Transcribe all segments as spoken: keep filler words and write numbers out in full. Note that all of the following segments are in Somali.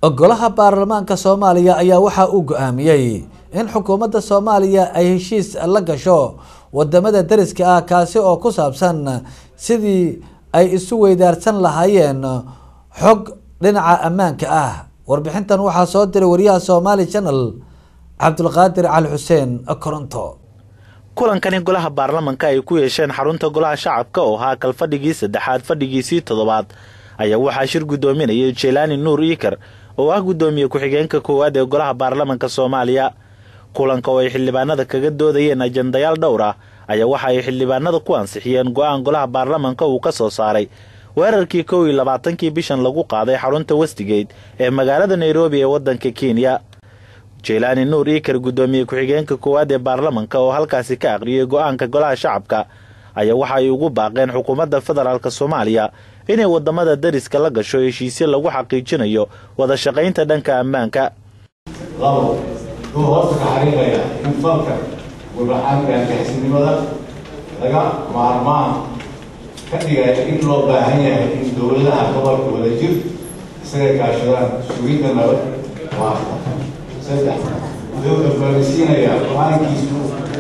golaha baarlamaanka Soomaaliya ayaa waxa uu go'aamiyay in xukuumadda Soomaaliya ay heshiis la gasho wadamada dariska ah kaasi oo ku saabsan sidii ay isu weydaarsan lahaayeen xog dhinaca ammaanka ah. warbixintan waxaa soo diray wariyaha Somali Channel Cabdulqaadir Cali Xuseen Koronto. kulankani golaha baarlamaanka ay ku yeesheen xarunta golaha shacabka oo ahaa kal fadhigii saddexaad fadhigiisii toddobaad ayaa waxaa shir gudoominayay Jelani Nuur Ikar oo ah gudoomiye ku-xigeenka koowaad ee golaha baarlamaanka Soomaaliya. kulanka oo ay xildhibaanada kaga doodayeen ajendayaal dhowr ah ayaa waxa ay xildhibaanada ku ansixiyeen go'aan golaha baarlamaanka uu ka soo saaray weerarkii kow iyo labaatankii bishan lagu qaaday xarunta Westgate ee magaalada Nairobi ee wadanka Kenya. Jelani Nuur Ikar gudoomiye ku-xigeenka koowaad ee baarlamaanka oo halkaasi ka aqriyay go'aanka golaha shacabka ayaa waxa ay ugu baaqeen xukuumadda federaalka Soomaaliya inay wadamada dariska la gasho heshiisyo lagu xaqiijinayo wada shaqaynta dhanka ammaanka. labo uu hoosta ka xariiqaya in falka warbaahinta xisnimada laga maarmaan ka dhigaya in loo baahan yahay in dowladaha gobolka wada jir isaga kaashadaan sugidda nabad waarta. saddex wuxuu farisiinaya go'aankiisu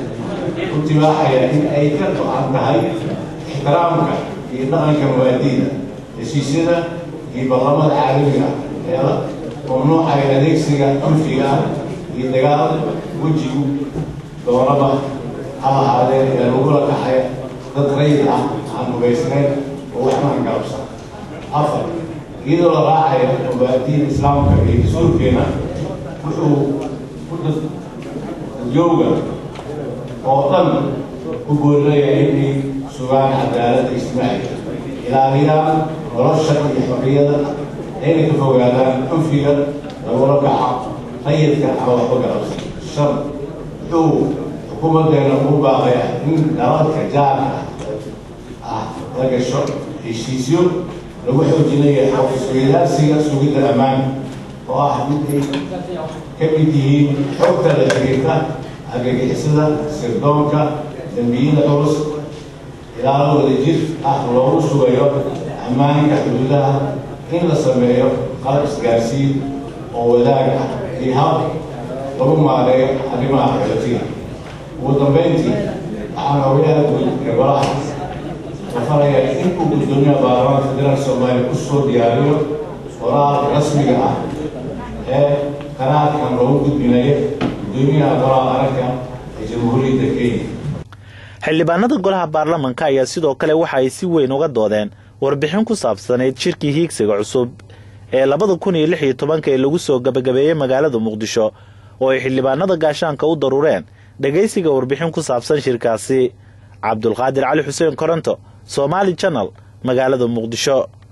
ku tibaaxaya in ay ka go'an tahay ixtiraamka iyo dhaqanka muwaadiniinta heshiisyada iyo ballamada caalamiga ee la mamnuucaya adeegsiga anfiga ah iyo dagaal wejigu doonaba ha ahaadee ee lagula kaxaya dad rayid ah aan hubaysnayn oo waxna galabsan. afar iyadoo la raacayo muwaadiniin islaamka iyo dastuurkeena wuxuu ku dadjooga oo dhan ku boorinayaa inay sugaan cadaaladda ijtimaaciga ilaaliyaan nolosha iyo xorriyada ayna ka fogaadaan anfiga lagula kaca rayidka ama waxba galabsan. shan wuxuu xukuumaddeena ugu baaqaya in dalalka jaarka ah la gasho heshiisyo lagu xoojinayo xog-isweydaarsiga sugidda ammaan oo ah mid ay ka mid yihiin xogta la xiriirta argagixisada, sirdoonka, dambiyada culus, ilaalo wadajir ah loogu sugayo ammaanka xuduudaha, in la sameeyo qalab isgaarsiin oo wadaag ah iyo hab lagu maareeyo arrimaha xogtiga. ugu dambeyntii waxaan hawlaha guud ee golaha faraya in uu gudoomiyaha baarlamaanka federaalka Soomaaliya ku soo diyaariyo qoraalka rasmiga ah ee qaraarkan loogu gudbinayo gudoomiyaha golaha qaranka ee jamhuuriyadda Kenya. xildhibaanada golaha baarlamaanka ayaa sidoo kale waxa ay si weyn uga doodeen warbixin ku saabsaneyd shirkii hiigsiga cusub ee labada kun iyo lix iyo tobanka ee lagu soo gabagabeeyay magaalada Muqdisho oo ay xildhibaanada gaashaanka u darureen dhageysiga warbixin ku saabsan shirkaasi. Cabdulqaadir Cali Xuseen Koronto, Somali Channel, magaalada Muqdisho.